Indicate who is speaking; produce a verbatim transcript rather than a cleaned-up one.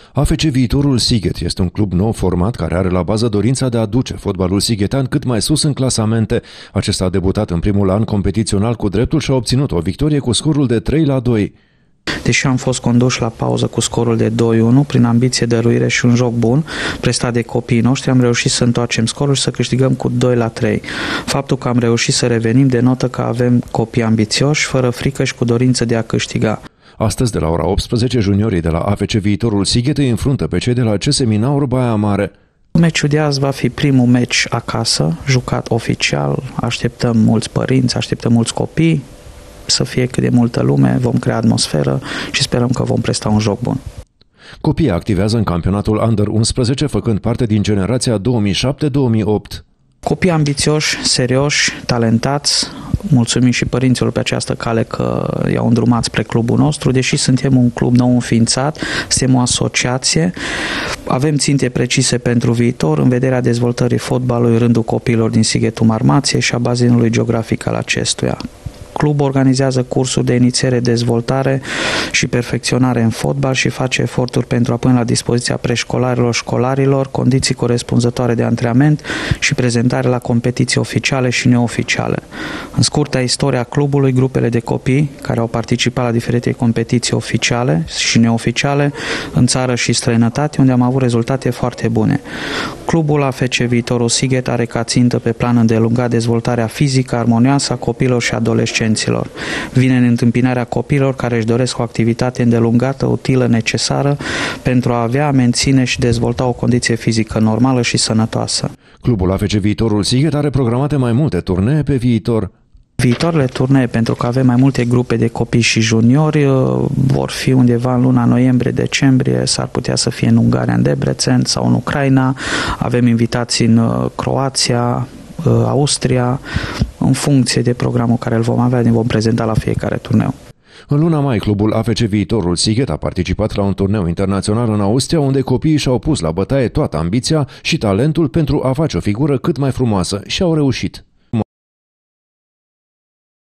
Speaker 1: A F C Viitorul Sighet este un club nou format care are la bază dorința de a duce fotbalul sighetean cât mai sus în clasamente. Acesta a debutat în primul an competițional cu dreptul și a obținut o victorie cu scorul de trei la doi.
Speaker 2: Deși am fost conduși la pauză cu scorul de doi unu, prin ambiție, dăruire și un joc bun prestat de copiii noștri, am reușit să întoarcem scorul și să câștigăm cu doi la trei. Faptul că am reușit să revenim denotă că avem copii ambițioși, fără frică și cu dorință de a câștiga.
Speaker 1: Astăzi, de la ora optsprezece, juniorii de la A F C Viitorul Sighet îi înfruntă pe cei de la C S Minaur Baia Mare.
Speaker 2: Meciul de azi va fi primul meci acasă, jucat oficial. Așteptăm mulți părinți, așteptăm mulți copii, să fie cât de multă lume, vom crea atmosferă și sperăm că vom presta un joc bun.
Speaker 1: Copiii activează în campionatul Under unsprezece, făcând parte din generația două mii șapte două mii opt.
Speaker 2: Copii ambițioși, serioși, talentați, mulțumim și părinților pe această cale că i-au îndrumat spre clubul nostru, deși suntem un club nou înființat, suntem o asociație, avem ținte precise pentru viitor în vederea dezvoltării fotbalului în rândul copiilor din Sighetul Marmației și a bazinului geografic al acestuia. Clubul organizează cursuri de inițiere, dezvoltare și perfecționare în fotbal și face eforturi pentru a pune la dispoziția preșcolarilor, școlarilor, condiții corespunzătoare de antrenament și prezentare la competiții oficiale și neoficiale. În scurta istoria clubului, grupele de copii care au participat la diferite competiții oficiale și neoficiale în țară și străinătate, unde am avut rezultate foarte bune. Clubul A F C Viitorul Sighet are ca țintă pe plan îndelungat dezvoltarea fizică armonioasă a copiilor și adolescenților. Vine în întâmpinarea copiilor care își doresc o activitate îndelungată, utilă, necesară pentru a avea, menține și dezvolta o condiție fizică normală și sănătoasă.
Speaker 1: Clubul A F C Viitorul Sighet are programate mai multe turnee pe viitor.
Speaker 2: Viitoarele turnee, pentru că avem mai multe grupe de copii și juniori, vor fi undeva în luna noiembrie-decembrie, s-ar putea să fie în Ungaria, în Debrecen sau în Ucraina. Avem invitații în Croația, Austria, în funcție de programul care îl vom avea, ne vom prezenta la fiecare turneu.
Speaker 1: În luna mai, clubul A F C Viitorul Sighet a participat la un turneu internațional în Austria, unde copiii și-au pus la bătaie toată ambiția și talentul pentru a face o figură cât mai frumoasă și au reușit.